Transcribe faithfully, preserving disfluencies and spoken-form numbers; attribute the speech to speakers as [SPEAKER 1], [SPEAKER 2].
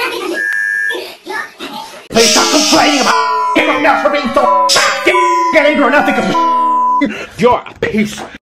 [SPEAKER 1] Please stop complaining about everyone else for being so goddamn. Get angry or nothing. You're a piece